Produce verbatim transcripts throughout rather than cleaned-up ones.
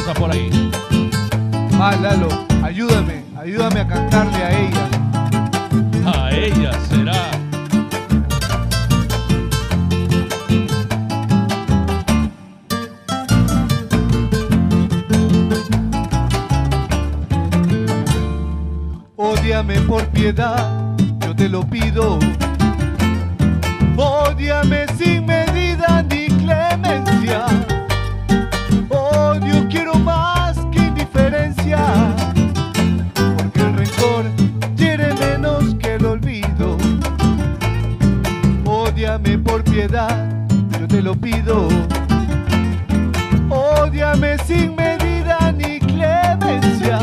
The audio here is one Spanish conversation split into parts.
cosas por ahí. Ah, Lalo, ayúdame, ayúdame a cantarle a ella. A ella será. Ódiame por piedad, yo te lo pido. Ódiame sin medida ni clemencia. Odio quiero más que indiferencia, porque el rencor quiere menos que el olvido. Ódiame por piedad, yo te lo pido. Ódiame sin medida ni clemencia.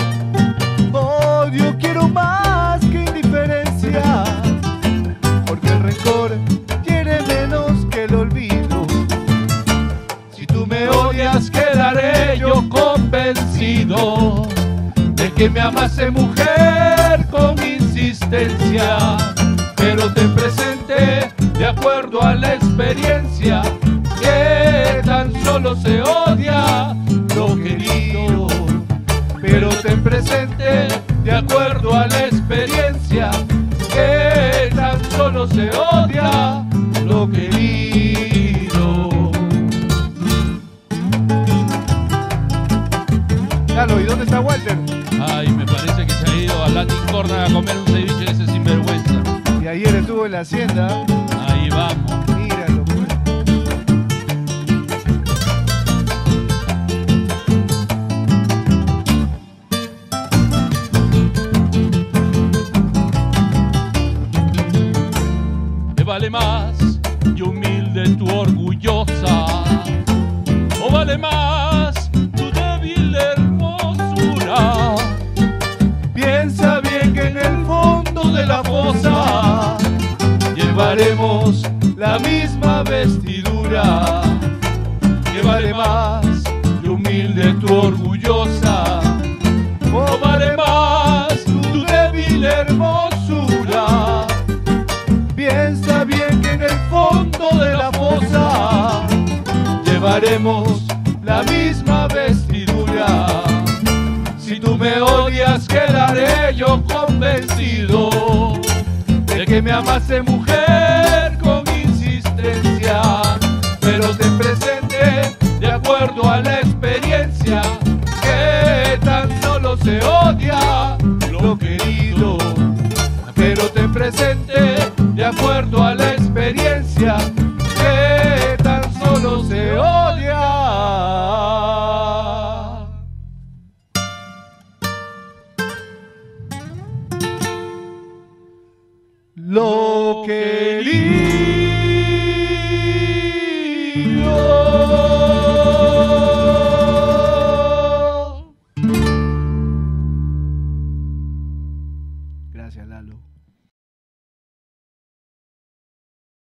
Odio quiero más que indiferencia, porque el rencor quiere menos que el olvido. Si tú me odias quedaré yo convencido de que me amaste, mujer, con insistencia, pero te presenté de acuerdo a la experiencia que tan solo se odia lo querido. Pero ten presente, de acuerdo a la experiencia, que tan solo se odia lo querido. Lalo, ¿y dónde está Walter? Ay, me parece que se ha ido a Latin Corner a comer un ceviche de ese sinvergüenza. Y ayer estuvo en la hacienda. Ahí vamos. Míralo, pues. Vale más y humilde tu orgullosa, o vale más tu débil hermosura. Piensa bien que en el fondo de la fosa llevaremos la misma vestidura. Que vale más y humilde tu orgullosa, o vale más tu débil hermosura. Piensa bien que en el fondo de la fosa llevaremos la misma vestidura. Si tú me odias quedaré yo convencido de que me amaste, mujer, con insistencia, pero ten presente, de acuerdo a la experiencia, que tan solo se odia lo querido. Pero ten presente, de acuerdo a la experiencia, que tan solo se odia lo querido. Gracias, Lalo.